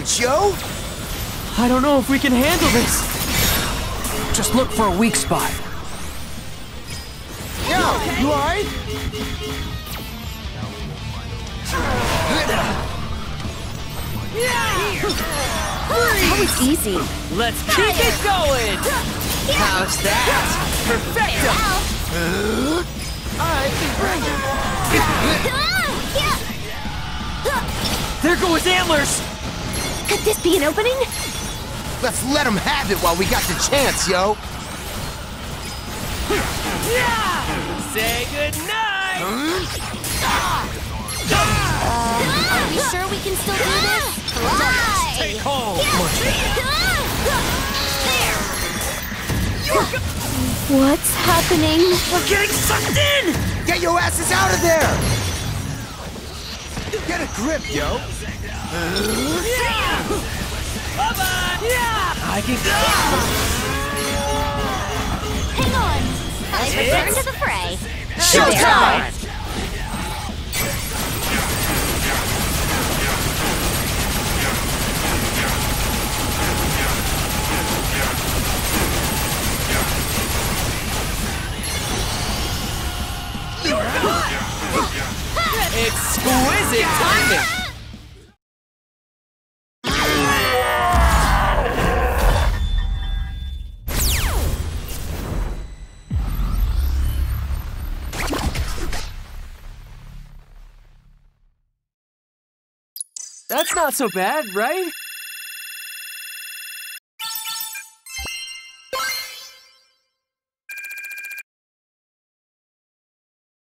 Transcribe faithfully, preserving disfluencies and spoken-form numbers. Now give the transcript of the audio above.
Joe? I don't know if we can handle this. Just look for a weak spot. Yo, you alright? That was easy. Let's keep it going. How's that? Perfecto. Alright, bring it. There go his antlers. Could this be an opening? Let's let him have it while we got the chance, yo. Say goodnight. Are we sure we can still do this? Take hold. What's happening? We're getting sucked in. Get your asses out of there! Get a grip, yo. Bye-bye. I can Hang on. I return to the fray. Showtime! Exquisite timing! That's not so bad, right?